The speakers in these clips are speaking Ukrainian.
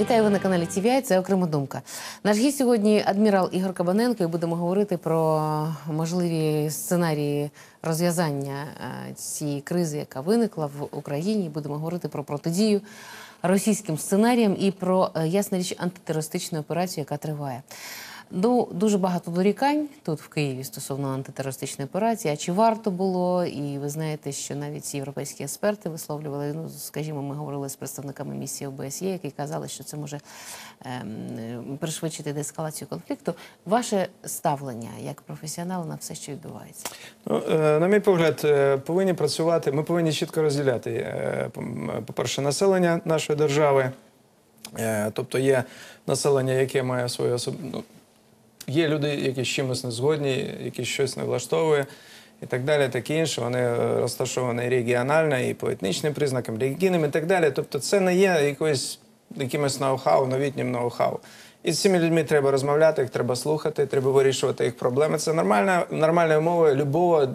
Вітаю, ви на каналі TVI, це «Окрема думка». Наш гість сьогодні адмірал Ігор Кабаненко, і будемо говорити про можливі сценарії розв'язання цієї кризи, яка виникла в Україні. Будемо говорити про протидію російським сценаріям і про, ясна річ, антитерористичну операцію, яка триває. Дуже багато дорікань тут в Києві стосовно антитерористичної операції. А чи варто було? І ви знаєте, що навіть європейські експерти висловлювали, ну, скажімо, ми говорили з представниками місії ОБСЄ, які казали, що це може пришвидшити деескалацію конфлікту. Ваше ставлення як професіонала на все, що відбувається? Ну, на мій погляд, повинні працювати, ми повинні чітко розділяти, по-перше, населення нашої держави, тобто є населення, яке має свою особливу. Є люди, які з чимось не згодні, які щось не влаштовує і так далі, таке інше. Вони розташовані регіонально і по етнічним признакам, релігійним і так далі. Тобто це не є якимось ноу-хау, новітнім ноу-хау. І з цими людьми треба розмовляти, їх треба слухати, треба вирішувати їх проблеми. Це нормальна умова любого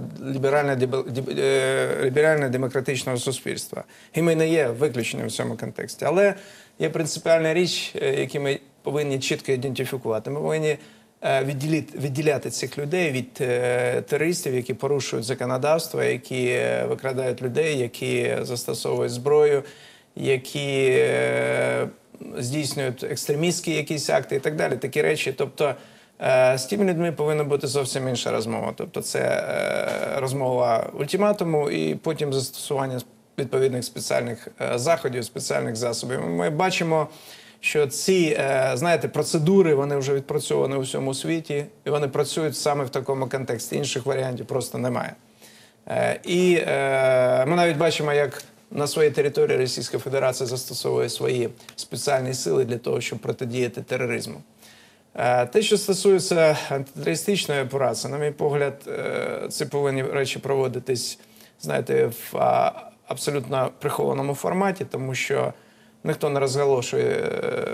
ліберально-демократичного суспільства. І ми не є виключенням в цьому контексті. Але є принципіальна річ, яку ми повинні чітко ідентифікувати. Ми повинні відділяти цих людей від терористів, які порушують законодавство, які викрадають людей, які застосовують зброю, які здійснюють екстремістські якісь акти і так далі, такі речі. Тобто з тими людьми повинна бути зовсім інша розмова. Тобто це розмова ультиматуму і потім застосування відповідних спеціальних заходів, спеціальних засобів. Ми бачимо, що ці, знаєте, процедури, вони вже відпрацьовані у всьому світі, і вони працюють саме в такому контексті. Інших варіантів просто немає. І ми навіть бачимо, як на своїй території Російська Федерація застосовує свої спеціальні сили для того, щоб протидіяти тероризму. Те, що стосується антитерористичної операції, на мій погляд, ці повинні речі проводитись, знаєте, в абсолютно прихованому форматі, тому що ніхто не розголошує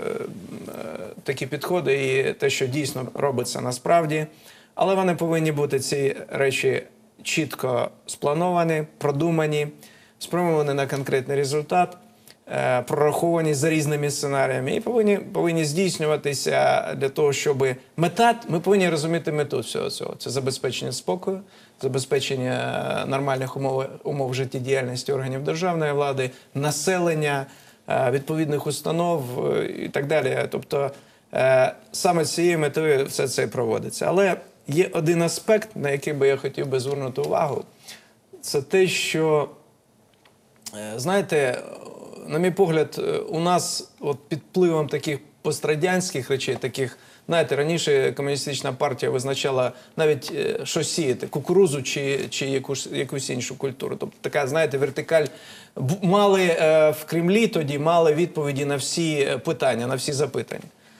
такі підходи і те, що дійсно робиться насправді. Але вони повинні бути, ці речі, чітко сплановані, продумані, спрямовані на конкретний результат, прораховані за різними сценаріями і повинні здійснюватися для того, щоб ми повинні розуміти мету всього цього. Це забезпечення спокою, забезпечення нормальних умов життєдіяльності органів державної влади, населення, відповідних установ і так далі. Тобто саме з цією метою все це проводиться. Але є один аспект, на який би я хотів би звернути увагу. Це те, що, знаєте, на мій погляд, у нас під впливом таких пострадянських речей, таких, знаєте, раніше комуністична партія визначала навіть, що сіяти, кукурузу чи якусь іншу культуру. Тобто така, знаєте, вертикаль. Мали в Кремлі тоді відповіді на всі питання, на всі запитання.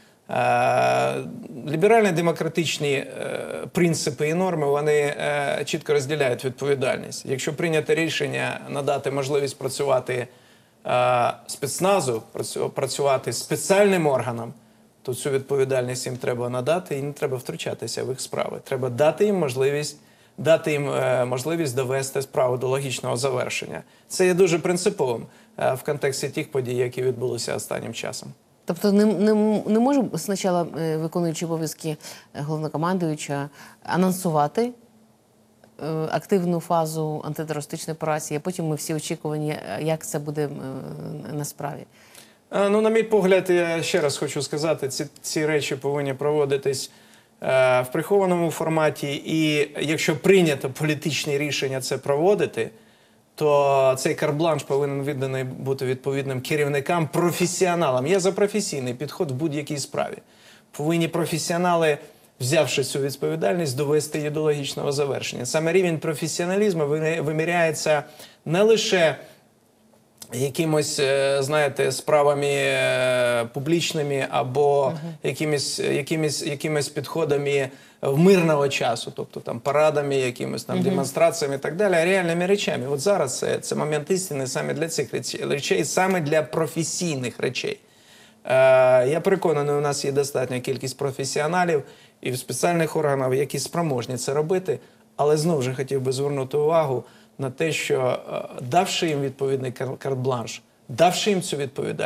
Ліберально-демократичні принципи і норми, вони чітко розділяють відповідальність. Якщо прийнято рішення надати можливість працювати спецназу, працювати спеціальним органам, то цю відповідальність їм треба надати і не треба втручатися в їх справи. Треба дати їм можливість довести справу до логічного завершення. Це є дуже принциповим в контексті тих подій, які відбулися останнім часом. Тобто не може спочатку виконуючи обов'язки головнокомандуюча анонсувати активну фазу антитерористичної операції, а потім ми всі очікувані, як це буде на справі? Ну, на мій погляд, я ще раз хочу сказати, ці речі повинні проводитись в прихованому форматі, і якщо прийнято політичне рішення це проводити, то цей карт-бланш повинен відданий бути відповідним керівникам, професіоналам. Я за професійний підход в будь-якій справі. Повинні професіонали, взявши цю відповідальність, довести її до логічного завершення. Саме рівень професіоналізму виміряється не лише якимось, знаєте, справами публічними або якимись підходами мирного часу, тобто там парадами, якимись там демонстраціями і так далі, а реальними речами. От зараз це момент істини саме для цих речей, саме для професійних речей. Я переконаний, у нас є достатня кількість професіоналів і в спеціальних органах, які спроможні це робити, але знову ж хотів би звернути увагу на те, що давши їм відповідний карт-бланш, давши їм цю відповідальність,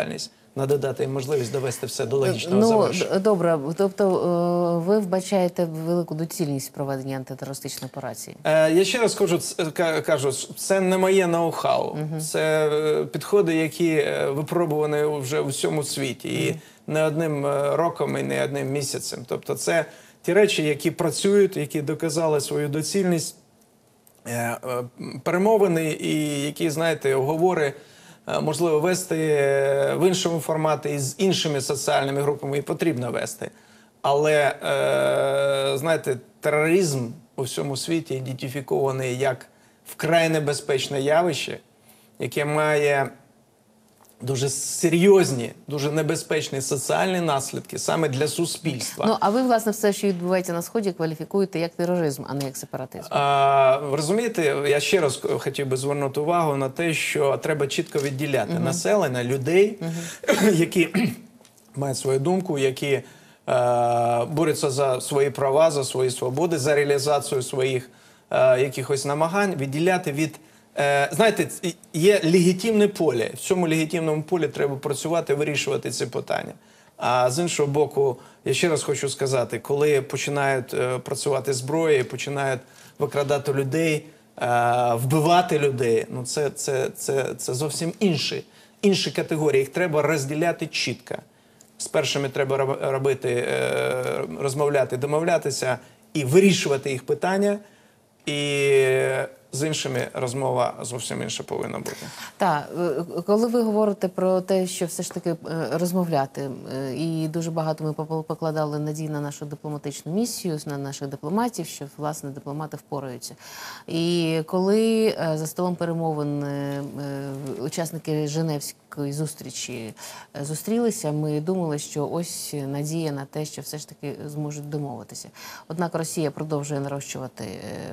надати їм можливість довести все до логічного завершення. Добре, тобто ви вбачаєте велику доцільність проведення антитерористичної операції? Я ще раз кажу, це не моє ноу-хау. Це підходи, які випробувані вже у всьому світі. І не одним роком, і не одним місяцем. Тобто це ті речі, які працюють, які доказали свою доцільність, перемовини і які, знаєте, оговори можливо вести в іншому форматі і з іншими соціальними групами і потрібно вести. Але, знаєте, тероризм у всьому світі ідентифікований як вкрай небезпечне явище, яке має дуже серйозні, дуже небезпечні соціальні наслідки саме для суспільства. Ну, а ви, власне, все, що відбувається на Сході, кваліфікуєте як тероризм, а не як сепаратизм? Розумієте, я ще раз хотів би звернути увагу на те, що треба чітко відділяти населення, людей, які мають свою думку, які борються за свої права, за свої свободи, за реалізацію своїх якихось намагань, відділяти від... Знаєте, є легітимне поле. В цьому легітимному полі треба працювати, вирішувати ці питання. А з іншого боку, я ще раз хочу сказати, коли починають працювати зброї, починають викрадати людей, вбивати людей, ну це зовсім інші категорії. Їх треба розділяти чітко. З першими треба розмовляти, домовлятися і вирішувати їх питання. І з іншими розмова зовсім інша повинна бути. Так, коли ви говорите про те, що все ж таки розмовляти, і дуже багато ми покладали надій на нашу дипломатичну місію, на наших дипломатів, що, власне, дипломати впораються. І коли за столом перемовин учасники Женевської зустрічі зустрілися, ми думали, що ось надія на те, що все ж таки зможуть домовитися. Однак Росія продовжує нарощувати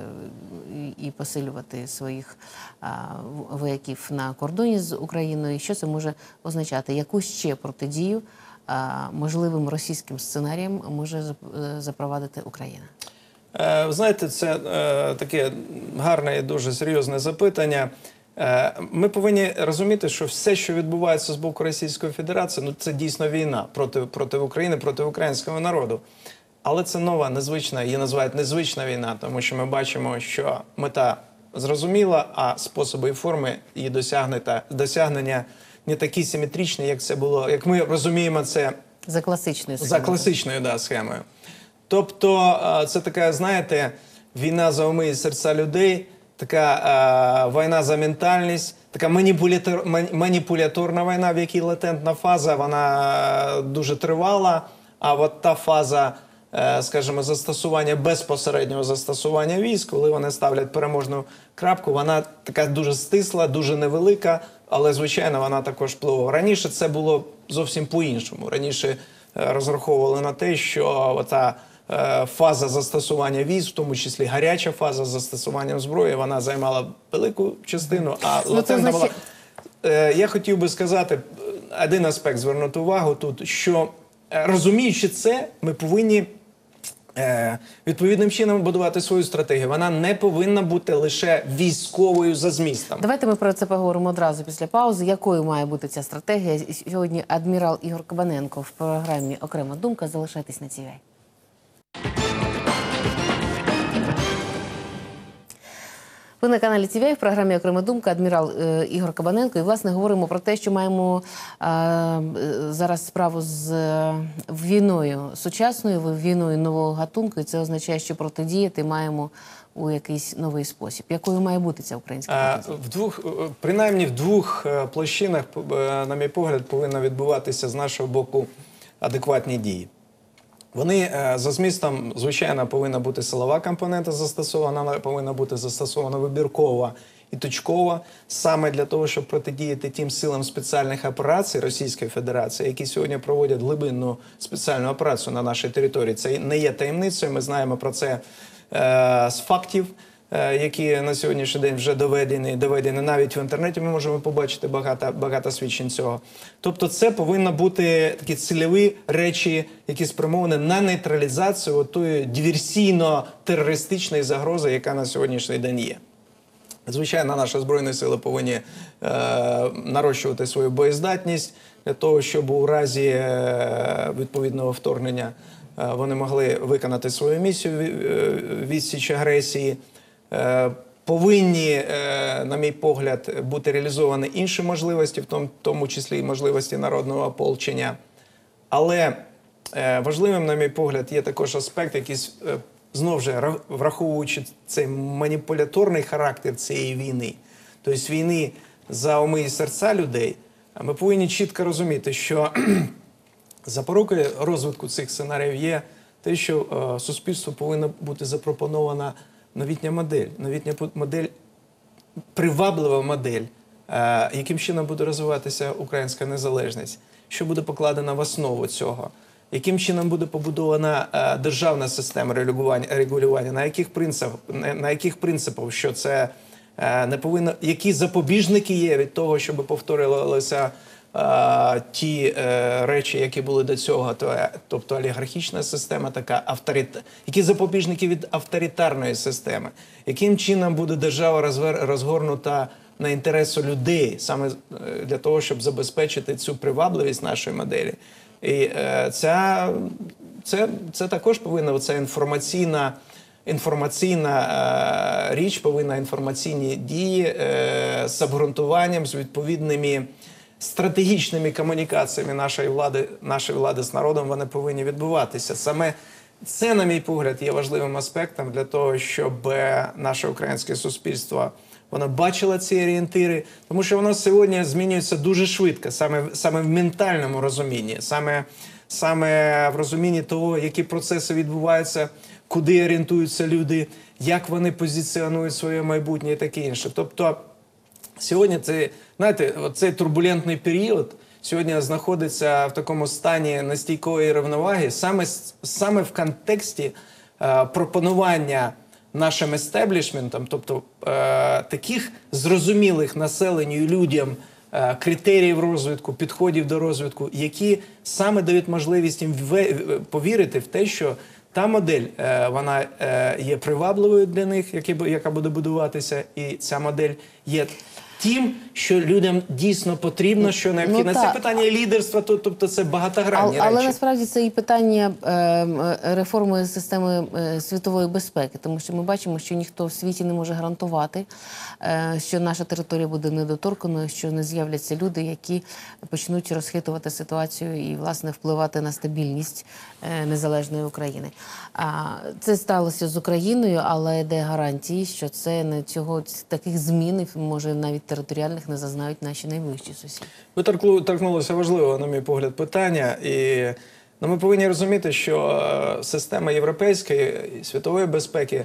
і посилювати своїх вояків на кордоні з Україною. Що це може означати? Яку ще протидію можливим російським сценаріям може запровадити Україна? Ви знаєте, це таке гарне і дуже серйозне запитання. Ми повинні розуміти, що все, що відбувається з боку Російської Федерації, ну це дійсно війна проти України, проти українського народу. Але це нова, незвична, її називають незвична війна, тому що ми бачимо, що мета зрозуміла, а способи і форми її досягнення не такі симетричні, як це було, як ми розуміємо це за класичною схемою. За класичною, схемою. Тобто це така, знаєте, війна за уми і серця людей, така війна за ментальність, така маніпуляторна війна, в якій латентна фаза, вона дуже тривала, а от та фаза, скажімо, застосування, безпосереднього застосування військ, коли вони ставлять переможну крапку, вона така дуже стисла, дуже невелика, але, звичайно, вона також впливова. Раніше це було зовсім по-іншому. Раніше розраховували на те, що ота фаза застосування військ, в тому числі гаряча фаза з застосуванням зброї, вона займала велику частину, а латентна була... Я хотів би сказати, один аспект звернути увагу тут, що розуміючи це, ми повинні відповідним чином будувати свою стратегію. Вона не повинна бути лише військовою за змістом. Давайте ми про це поговоримо одразу після паузи. Якою має бути ця стратегія? Сьогодні адмірал Ігор Кабаненко в програмі «Окрема думка». Залишайтесь на TVI. Ви на каналі TVI в програмі «Окрема думка», адмірал Ігор Кабаненко. І, власне, говоримо про те, що маємо зараз справу з війною сучасною, війною нового гатунку. І це означає, що протидіяти маємо у якийсь новий спосіб. Якою має бути ця українська протидія? Принаймні в двох площинах, на мій погляд, повинно відбуватися з нашого боку адекватні дії. Вони за змістом, звичайно, повинна бути силова компонента застосована, вона повинна бути застосована вибіркова і точкова, саме для того, щоб протидіяти тим силам спеціальних операцій Російської Федерації, які сьогодні проводять глибинну спеціальну операцію на нашій території. Це не є таємницею, ми знаємо про це з фактів, які на сьогоднішній день вже доведені. Навіть в інтернеті ми можемо побачити багато свідчень цього. Тобто це повинні бути такі цільові речі, які спрямовані на нейтралізацію тої диверсійно-терористичної загрози, яка на сьогоднішній день є. Звичайно, наші Збройні Сили повинні нарощувати свою боєздатність, для того, щоб у разі відповідного вторгнення вони могли виконати свою місію відсіч агресії. Повинні, на мій погляд, бути реалізовані інші можливості, в тому числі і можливості народного ополчення. Але важливим, на мій погляд, є також аспект, який, знову ж, враховуючи цей маніпуляторний характер цієї війни, тобто війни за уми і серця людей, ми повинні чітко розуміти, що запорукою розвитку цих сценаріїв є те, що суспільству повинна бути запропонована новітня модель, приваблива модель, яким чином буде розвиватися українська незалежність, що буде покладено в основу цього, яким чином буде побудована державна система регулювання, на яких принципах, що це не повинно, які запобіжники є від того, щоб повторювалися ті речі, які були до цього, тобто олігархічна система, така які запобіжники від авторитарної системи, яким чином буде держава розгорнута на інтереси людей, саме для того, щоб забезпечити цю привабливість нашої моделі. І це також повинна, ця інформаційна річ, повинна інформаційні дії з обґрунтуванням, з відповідними стратегічними комунікаціями нашої влади з народом, вони повинні відбуватися. Саме це, на мій погляд, є важливим аспектом для того, щоб наше українське суспільство воно бачило ці орієнтири, тому що воно сьогодні змінюється дуже швидко, саме в ментальному розумінні, саме в розумінні того, які процеси відбуваються, куди орієнтуються люди, як вони позиціонують своє майбутнє і таке інше. Тобто сьогодні цей турбулентний період сьогодні знаходиться в такому стані нестійкої рівноваги саме в контексті пропонування нашим естеблішментам, тобто таких зрозумілих населенню і людям критеріїв розвитку, підходів до розвитку, які саме дають можливість їм повірити в те, що та модель, вона є привабливою для них, яка буде будуватися, і ця модель є тим, що людям дійсно потрібно, що необхідно. Це питання лідерства, тобто це багатогранні речі. Але насправді це і питання реформи системи світової безпеки, тому що ми бачимо, що ніхто в світі не може гарантувати, що наша територія буде недоторканою, що не з'являться люди, які почнуть розхитувати ситуацію і, власне, впливати на стабільність незалежної України. Це сталося з Україною, але де гарантії, що це не таких змін, може навіть територіальних, не зазнають наші найближчі сусіди? Ви торкнулися важливого, на мій погляд, питання. І ми повинні розуміти, що система європейської і світової безпеки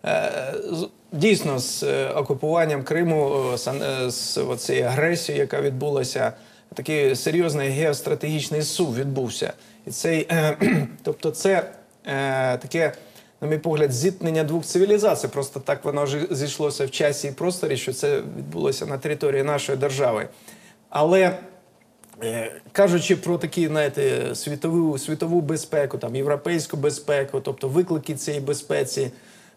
дійсно з окупуванням Криму, з цією агресією, яка відбулася, такий серйозний геостратегічний сув відбувся. І тобто це таке, на мій погляд, зіткнення двох цивілізацій. Просто так воно зійшлося в часі і просторі, що це відбулося на території нашої держави. Але кажучи про такі, знаєте, світову безпеку, там, європейську безпеку, тобто виклики цієї безпеці,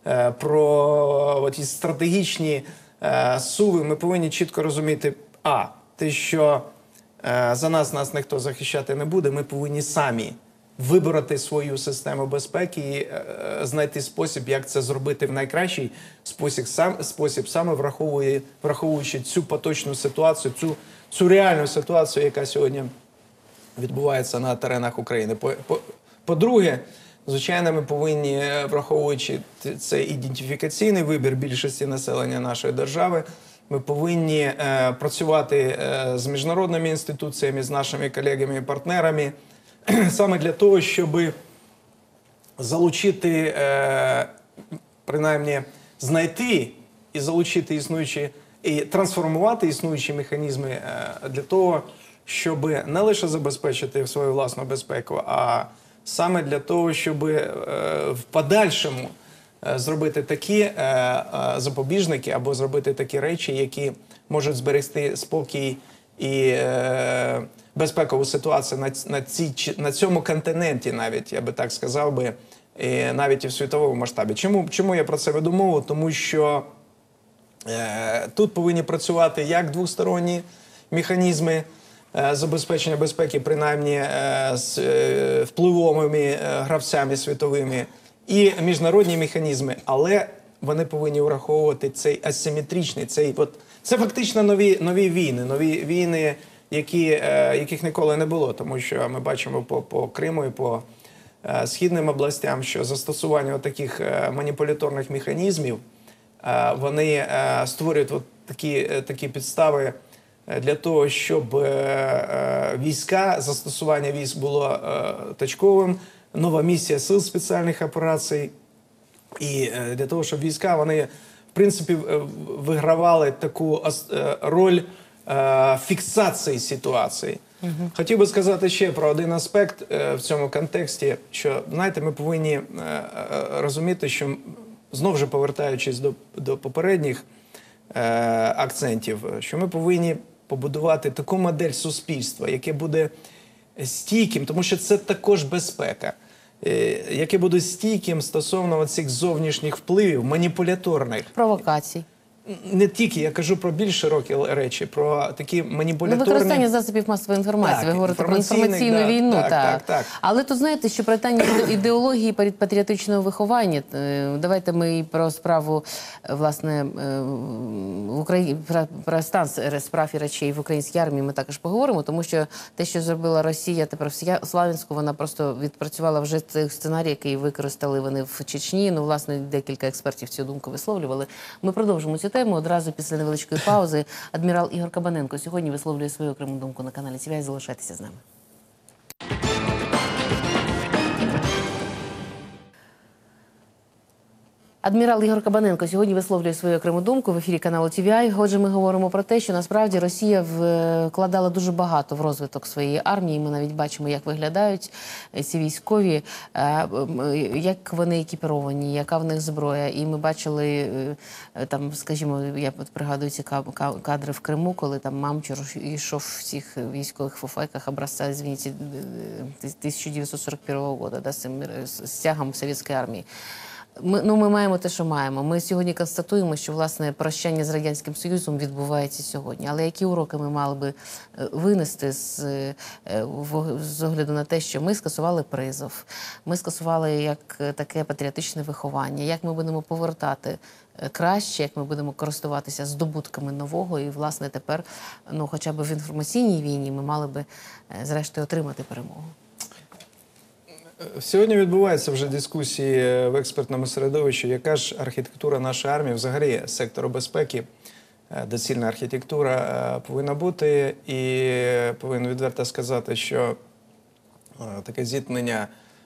про ті стратегічні суви, ми повинні чітко розуміти, те, що за нас ніхто захищати не буде, ми повинні самі вибрати свою систему безпеки і знайти спосіб, як це зробити в найкращий спосіб, саме враховуючи цю поточну ситуацію, цю реальну ситуацію, яка сьогодні відбувається на теренах України. По-друге, звичайно, ми повинні, враховуючи цей ідентифікаційний вибір більшості населення нашої держави, ми повинні працювати з міжнародними інституціями, з нашими колегами і партнерами, саме для того, щоб залучити, принаймні, знайти і залучити існуючі, і трансформувати існуючі механізми для того, щоб не лише забезпечити свою власну безпеку, а саме для того, щоб в подальшому зробити такі запобіжники або зробити такі речі, які можуть зберегти спокій і безпекову ситуацію на цьому континенті, навіть, я би так сказав би, і навіть і в світовому масштабі. Чому я про це веду мову? Тому що тут повинні працювати як двосторонні механізми, забезпечення безпеки, принаймні з впливовими гравцями світовими, і міжнародні механізми, але вони повинні враховувати цей асиметричний, це фактично нові війни, яких ніколи не було, тому що ми бачимо по Криму і по східним областям, що застосування таких маніпуляторних механізмів, вони створюють такі підстави для того, щоб застосування військ було точковим, нова місія сил спеціальних операцій, і для того, щоб війська, вони, в принципі, вигравали таку роль фіксації ситуації. Хотів би сказати ще про один аспект в цьому контексті, що, знаєте, ми повинні розуміти, що, знову ж повертаючись до попередніх акцентів, що ми повинні побудувати таку модель суспільства, яке буде стійким, тому що це також безпека, яке буде стійким стосовно цих зовнішніх впливів, маніпуляторних. Провокацій. Не тільки, я кажу про більш широкі речі, про такі маніпуляторні... Використання засобів масової інформації. Так, ви говорите про інформаційну війну. Так. Але тут, знаєте, що питання ідеології патріотичного виховання. Давайте ми і про справу, власне, в Україні, про стан справ і речей в українській армії ми також поговоримо, тому що те, що зробила Росія тепер в Славянську, вона просто відпрацювала вже цей сценарій, який використали вони в Чечні. Ну, власне, декілька експертів цю думку висловлювали. Ми продовжимо цю тему одразу після невеличкої паузи. Адмірал Ігор Кабаненко сьогодні висловлює свою окрему думку на каналі ТВА. Залишайтеся з нами. Адмірал Ігор Кабаненко сьогодні висловлює свою окрему думку в ефірі каналу ТВА. Отже, ми говоримо про те, що насправді Росія вкладала дуже багато в розвиток своєї армії. Ми навіть бачимо, як виглядають ці військові, як вони екіпіровані, яка в них зброя. І ми бачили, там, скажімо, я пригадую ці кадри в Криму, коли там Мамчур йшов в цих військових фуфайках образця, извините, 1941 року, да, з цим стягом совєтської армії. Ми маємо те, що маємо. Ми сьогодні констатуємо, що, власне, прощання з Радянським Союзом відбувається сьогодні. Але які уроки ми мали би винести з огляду на те, що ми скасували призов, ми скасували як таке патріотичне виховання, як ми будемо повертати краще, як ми будемо користуватися здобутками нового, і, власне, тепер, ну, хоча б в інформаційній війні ми мали би, зрештою, отримати перемогу. Сьогодні відбуваються вже дискусії в експертному середовищі, яка ж архітектура нашої армії, взагалі сектору безпеки, доцільна архітектура повинна бути. І повинен відверто сказати, що таке зіткнення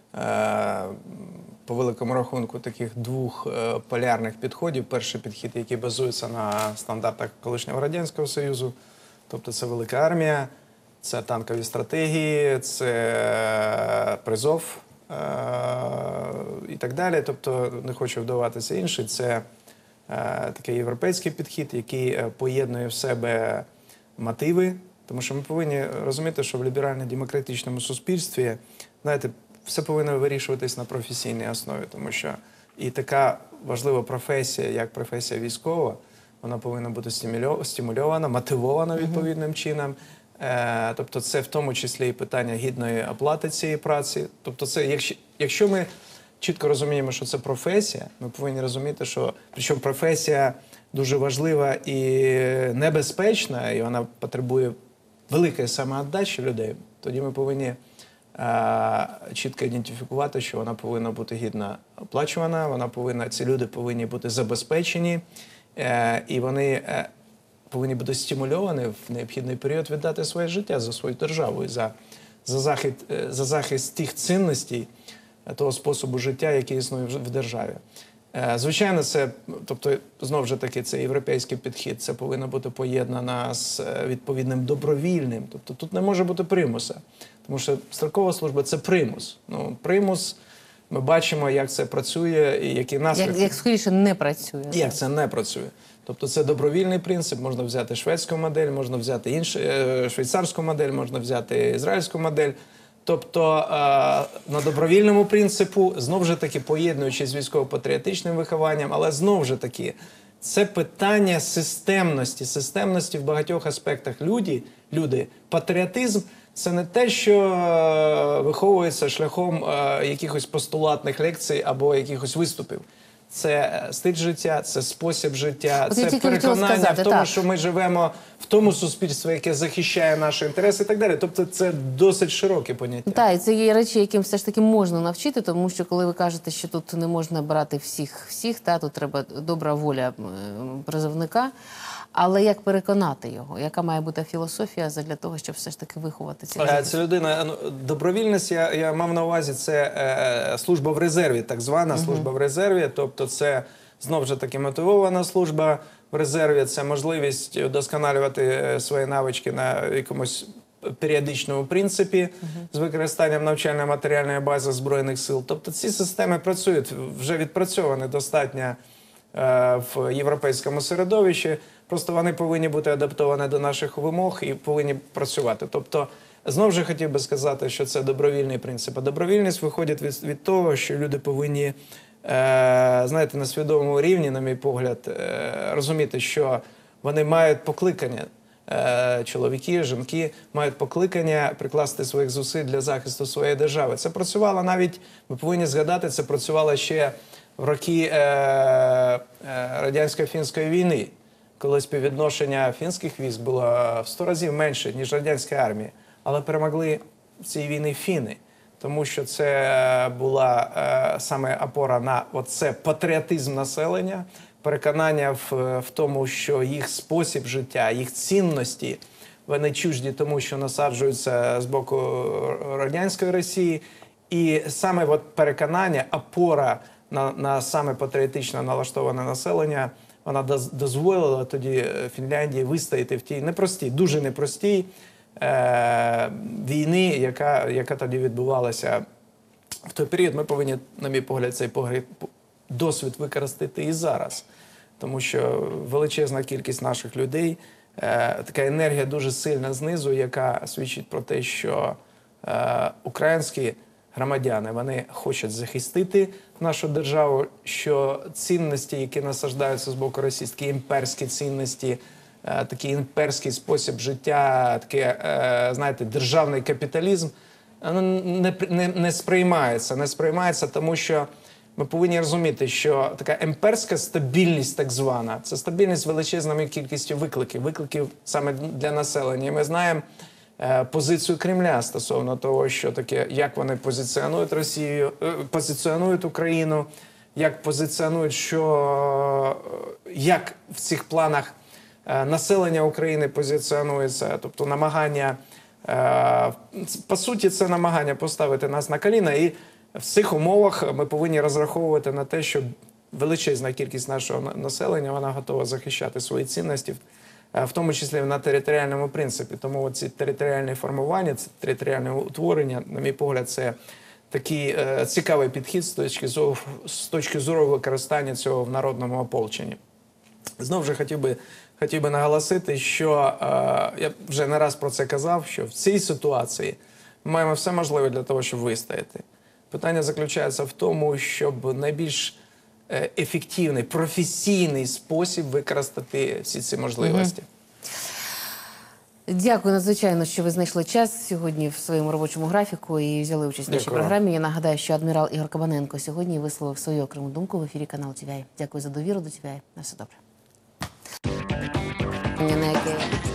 по великому рахунку таких двох полярних підходів. Перший підхід, який базується на стандартах колишнього Радянського Союзу, тобто це велика армія, це танкові стратегії, це призов і так далі. Тобто, не хочу вдаватися інший, це такий європейський підхід, який поєднує в себе мотиви. Тому що ми повинні розуміти, що в ліберально-демократичному суспільстві, знаєте, все повинно вирішуватись на професійній основі. Тому що і така важлива професія, як професія військова, вона повинна бути стимульована, мотивована відповідним чином. Тобто це в тому числі і питання гідної оплати цієї праці. Тобто це, якщо ми чітко розуміємо, що це професія, ми повинні розуміти, що причому професія дуже важлива і небезпечна, і вона потребує великої самовіддачі людей, тоді ми повинні чітко ідентифікувати, що вона повинна бути гідно оплачувана, ці люди повинні бути забезпечені, і вони повинні бути стимульовані в необхідний період віддати своє життя за свою державу і за захист тих цінностей, того способу життя, який існує в державі. Звичайно, це, тобто, знову ж таки, це європейський підхід, це повинно бути поєднано з відповідним добровільним. Тобто тут не може бути примуса, тому що строкова служба – це примус. Ну, примус, ми бачимо, як це працює і які наслідки. Як скоріше не працює. Як це не працює. Тобто це добровільний принцип, можна взяти шведську модель, можна взяти швейцарську модель, можна взяти ізраїльську модель. Тобто на добровільному принципу, знову ж таки, поєднуючись з військово-патріотичним вихованням, але знову ж таки, Це питання системності в багатьох аспектах. Люди, патріотизм – це не те, що виховується шляхом якихось постулатних лекцій або якихось виступів. Це стиль життя, це спосіб життя, От я це тільки хотіла переконання сказати, в тому, так. що ми живемо в тому суспільстві, яке захищає наші інтереси і так далі. Тобто це досить широке поняття. Так, і це є речі, яким все ж таки можна навчити, тому що коли ви кажете, що тут не можна брати всіх, тут треба добра воля призовника, але як переконати його? Яка має бути філософія для того, щоб все ж таки виховати цих людей? Це людина, добровільність, я мав на увазі, це служба в резерві, так звана служба в резерві, тобто це знову ж таки мотивована служба в резерві, це можливість вдосконалювати свої навички на якомусь періодичному принципі з використанням навчально-матеріальної бази Збройних сил. Тобто ці системи працюють, вже відпрацьовані достатньо в європейському середовищі, просто вони повинні бути адаптовані до наших вимог і повинні працювати. Тобто, знову ж хотів би сказати, що це добровільний принцип. А добровільність виходить від того, що люди повинні, знаєте, на свідомому рівні, на мій погляд, розуміти, що вони мають покликання, чоловіки, жінки мають покликання прикласти своїх зусиль для захисту своєї держави. Це працювало навіть, ми повинні згадати, це працювало ще в роки радянсько-фінської війни, коли співвідношення фінських військ було в 100 разів менше, ніж радянська армія. Але перемогли в цій війні фіни, тому що це була саме опора на оце патріотизм населення, переконання в тому, що їх спосіб життя, їх цінності, вони чужді тому, що насаджуються з боку радянської Росії. І саме от переконання, опора на саме патріотично налаштоване населення, вона дозволила тоді Фінляндії вистояти в тій непростій, дуже непростій війни, яка тоді відбувалася в той період. Ми повинні, на мій погляд, цей досвід використати і зараз. Тому що величезна кількість наших людей, така енергія дуже сильна знизу, яка свідчить про те, що українські громадяни, вони хочуть захистити нашу державу, що цінності, які насаждаються з боку Росії, такі імперські цінності, такий імперський спосіб життя, такий, знаєте, державний капіталізм, не сприймається, тому що ми повинні розуміти, що така імперська стабільність, так звана, це стабільність з величезною кількістю викликів саме для населення. І ми знаємо позицію Кремля стосовно того, що таке, як вони позиціонують Росію, позиціонують Україну, як позиціонують, як в цих планах населення України позиціонується, тобто намагання, по суті, це намагання поставити нас на коліна, і в цих умовах ми повинні розраховувати на те, що величезна кількість нашого населення, вона готова захищати свої цінності, в тому числі на територіальному принципі. Тому ці територіальні формування, це територіальне утворення, на мій погляд, це такий цікавий підхід з точки зору використання цього в народному ополченні. Знову ж хотів би наголосити, що я вже не раз про це казав, що в цій ситуації ми маємо все можливе для того, щоб вистояти. Питання заключається в тому, щоб найбільш ефективний, професійний спосіб використати всі ці можливості. Дякую надзвичайно, що ви знайшли час сьогодні в своєму робочому графіку і взяли участь в нашій програмі. Я нагадаю, що адмірал Ігор Кабаненко сьогодні висловив свою окрему думку в ефірі каналу TVI. Дякую за довіру до TVI. На все добре. На яке